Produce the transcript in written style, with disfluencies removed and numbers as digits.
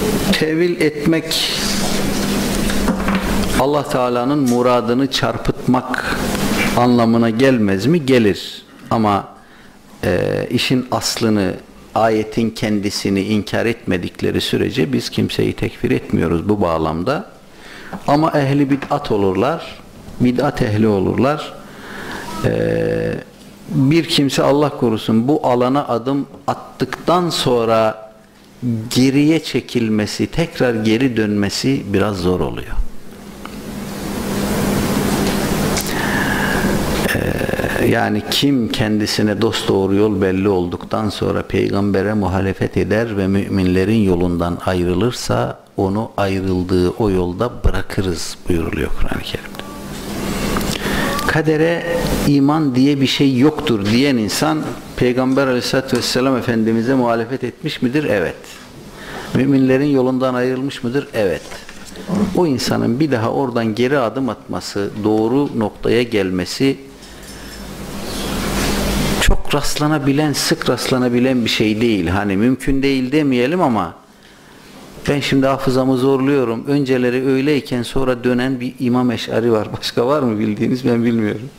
Tevil etmek, Allah Teala'nın muradını çarpıtmak anlamına gelmez mi? Gelir. Ama işin aslını, ayetin kendisini inkar etmedikleri sürece biz kimseyi tekfir etmiyoruz bu bağlamda. Ama ehli bid'at olurlar, bid'at ehli olurlar. Bir kimse Allah korusun bu alana adım attıktan sonra geriye çekilmesi, tekrar geri dönmesi biraz zor oluyor. Yani kim kendisine dosdoğru yol belli olduktan sonra peygambere muhalefet eder ve müminlerin yolundan ayrılırsa onu ayrıldığı o yolda bırakırız buyuruluyor Kur'an-ı Kerim'de. Kadere iman diye bir şey yoktur diyen insan Peygamber Aleyhisselatü Vesselam Efendimiz'e muhalefet etmiş midir? Evet. Müminlerin yolundan ayrılmış mıdır? Evet. O insanın bir daha oradan geri adım atması, doğru noktaya gelmesi çok rastlanabilen, sık rastlanabilen bir şey değil. Hani mümkün değil demeyelim ama ben şimdi hafızamı zorluyorum. Önceleri öyleyken sonra dönen bir İmam Eş'ari var. Başka var mı bildiğiniz? Ben bilmiyorum.